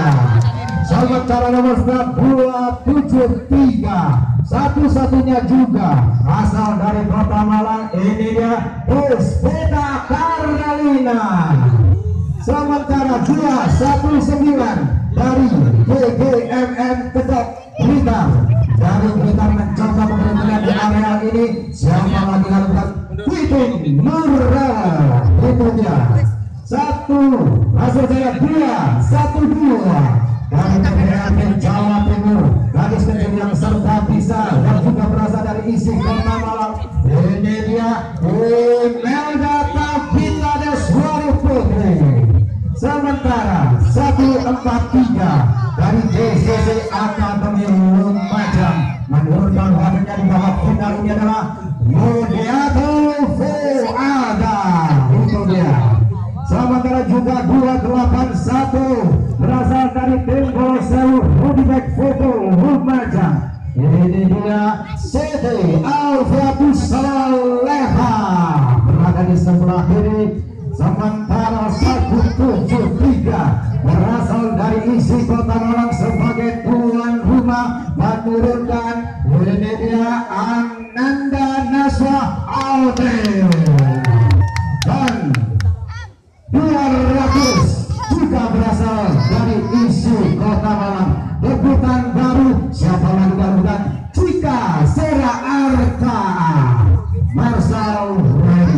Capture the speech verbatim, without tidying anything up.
Sementara nomor dua tujuh tiga satu-satunya juga asal dari Kota Malang, ini dia Puspita Karnalina. Sementara dua satu sembilan dari G G M M Kedok Blitar. Dari Blitar mencoba pemerintahan di area ini. Siapa lagi lakukan Titin Nurra. Itu dia satu hasil saya dua satu dua dari P P R D Jawa Timur. Gadis kecil yang serta bisa dan juga berasal dari isi Kota Malang. Ini dia Imelda Tabita Deswari Putri. Sementara satu empat tiga dari D C C Akademi Lumajang. Menurunkan waktunya di bawah final ini adalah Mudiato Fuada. Itu dia. Sementara juga dua delapan satu berasal dari tim Bola Sewu Rudibek Foto Lumajang. Ini dia Siti Alfiatus Saleha berada di sebelah kiri. Sementara satu tujuh tiga berasal dari isi Kota Malang sebagai tuan rumah menurunkan. Ini dia Ananda Naswa Audrey. Dan dua ratus juga berasal dari isi Kota Malang. Debutan baru siapa lagi barukan Cika Sera Arta Marcel Ready.